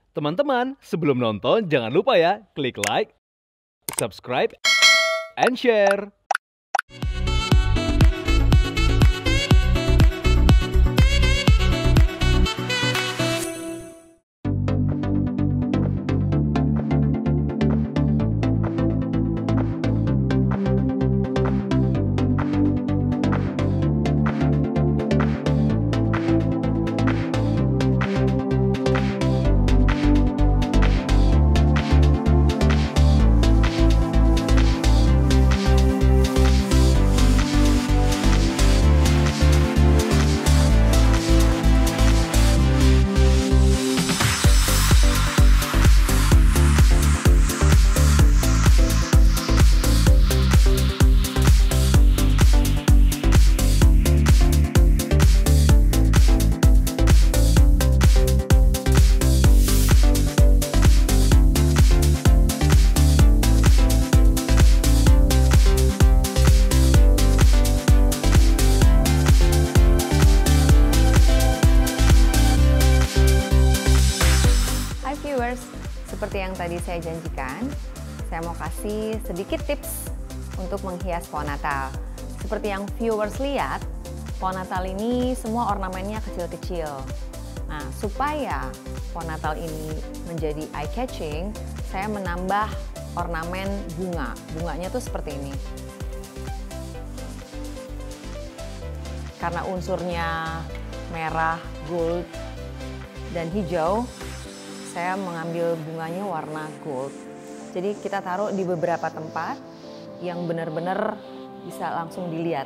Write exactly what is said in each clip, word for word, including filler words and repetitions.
Teman-teman, sebelum nonton jangan lupa ya klik like, subscribe, and share. Seperti yang tadi saya janjikan, saya mau kasih sedikit tips untuk menghias pohon Natal. Seperti yang viewers lihat, pohon Natal ini semua ornamennya kecil-kecil. Nah, supaya pohon Natal ini menjadi eye-catching, saya menambah ornamen bunga. Bunganya tuh seperti ini. Karena unsurnya merah, gold, dan hijau, saya mengambil bunganya warna gold. Jadi kita taruh di beberapa tempat yang benar-benar bisa langsung dilihat.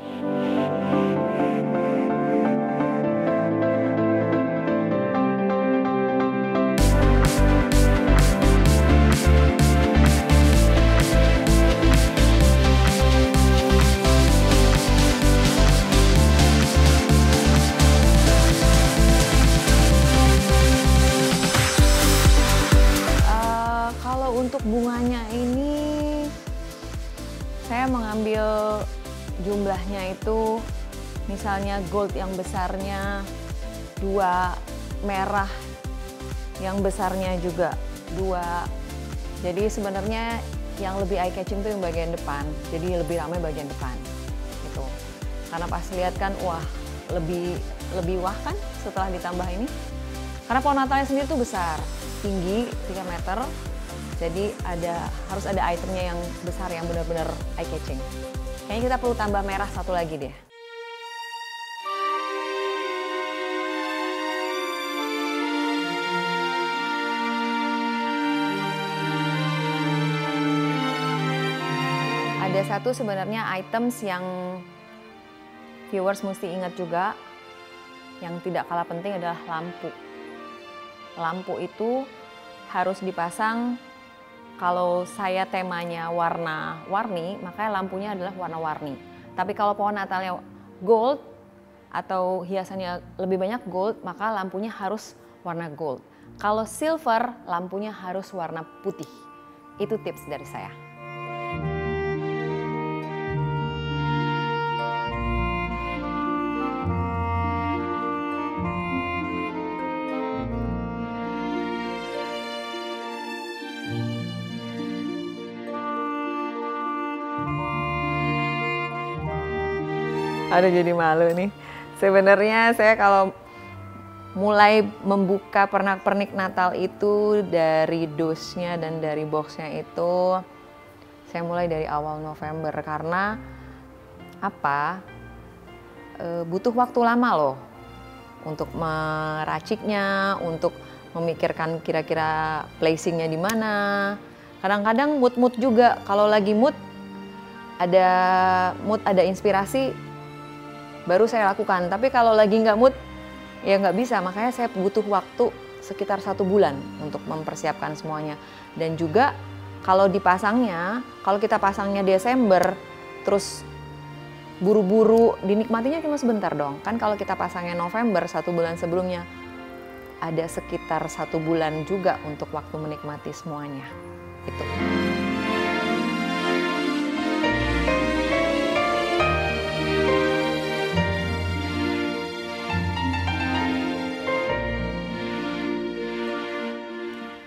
Untuk bunganya ini saya mengambil jumlahnya itu misalnya gold yang besarnya dua, merah yang besarnya juga dua. Jadi sebenarnya yang lebih eye catching itu yang bagian depan, jadi lebih ramai bagian depan gitu. Karena pas lihat kan wah lebih lebih wah kan setelah ditambah ini. Karena pohon Natalnya sendiri tuh besar, tinggi tiga meter. Jadi ada harus ada itemnya yang besar yang benar-benar eye catching. Kayaknya kita perlu tambah merah satu lagi deh. Ada satu sebenarnya items yang viewers mesti ingat juga, yang tidak kalah penting adalah lampu. Lampu itu harus dipasang. Kalau saya temanya warna-warni, maka lampunya adalah warna-warni. Tapi kalau pohon Natalnya gold atau hiasannya lebih banyak gold, maka lampunya harus warna gold. Kalau silver, lampunya harus warna putih. Itu tips dari saya. Aduh jadi malu nih. Sebenarnya saya kalau mulai membuka pernak-pernik Natal itu dari dosnya dan dari boxnya itu, saya mulai dari awal November karena apa? E, butuh waktu lama loh untuk meraciknya, untuk memikirkan kira-kira placingnya di mana. Kadang-kadang mood-mood juga. Kalau lagi mood, ada mood, ada inspirasi, baru saya lakukan. Tapi kalau lagi nggak mood, ya nggak bisa. Makanya saya butuh waktu sekitar satu bulan untuk mempersiapkan semuanya. Dan juga kalau dipasangnya, kalau kita pasangnya Desember, terus buru-buru, dinikmatinya cuma sebentar dong. Kan kalau kita pasangnya November, satu bulan sebelumnya, ada sekitar satu bulan juga untuk waktu menikmati semuanya. Itu.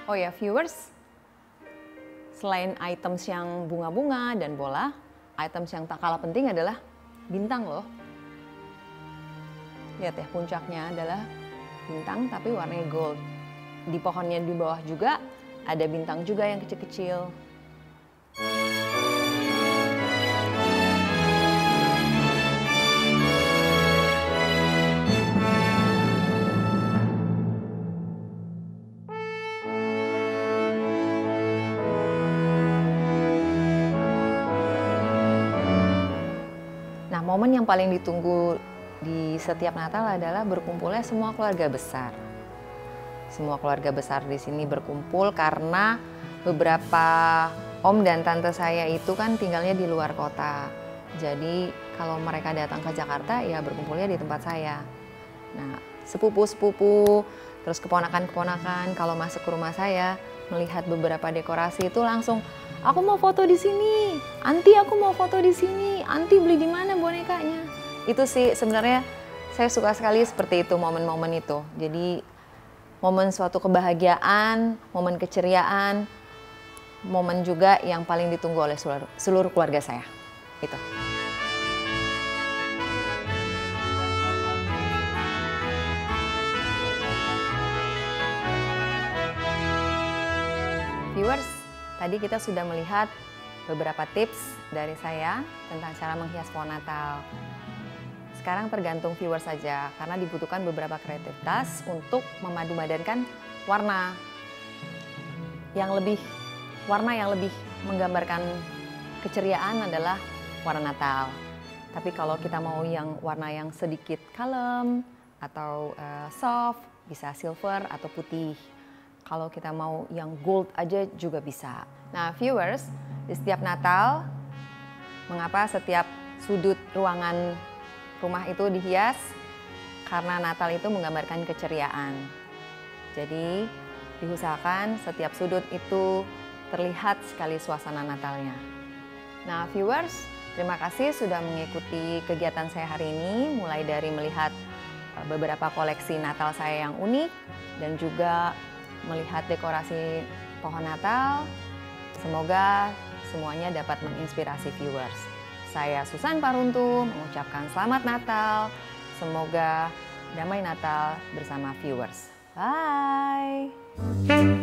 Oh ya viewers, selain items yang bunga-bunga dan bola, items yang tak kalah penting adalah bintang loh. Lihat ya, puncaknya adalah bintang tapi warnanya gold. Di pohonnya di bawah juga ada bintang juga yang kecil-kecil. Nah, momen yang paling ditunggu di setiap Natal adalah berkumpulnya semua keluarga besar. Semua keluarga besar di sini berkumpul karena beberapa om dan tante saya itu kan tinggalnya di luar kota. Jadi kalau mereka datang ke Jakarta ya berkumpulnya di tempat saya. Nah, sepupu-sepupu, terus keponakan-keponakan kalau masuk ke rumah saya melihat beberapa dekorasi itu langsung, aku mau foto di sini, anti aku mau foto di sini, anti beli di mana bonekanya. Itu sih sebenarnya saya suka sekali seperti itu, momen-momen itu. Jadi momen suatu kebahagiaan, momen keceriaan, momen juga yang paling ditunggu oleh seluruh, seluruh keluarga saya. Itu. Viewers, tadi kita sudah melihat beberapa tips dari saya tentang cara menghias pohon Natal. Sekarang tergantung viewers saja, karena dibutuhkan beberapa kreativitas untuk memadu-madankan warna yang lebih, warna yang lebih menggambarkan keceriaan adalah warna Natal. Tapi kalau kita mau yang warna yang sedikit kalem atau uh, soft, bisa silver atau putih. Kalau kita mau yang gold aja juga bisa. Nah viewers, di setiap Natal, mengapa setiap sudut ruangan rumah itu dihias? Karena Natal itu menggambarkan keceriaan. Jadi diusahakan setiap sudut itu terlihat sekali suasana Natalnya. Nah viewers, terima kasih sudah mengikuti kegiatan saya hari ini. Mulai dari melihat beberapa koleksi Natal saya yang unik dan juga melihat dekorasi pohon Natal. Semoga semuanya dapat menginspirasi viewers. Saya Susan Paruntu mengucapkan selamat Natal. Semoga damai Natal bersama viewers. Bye!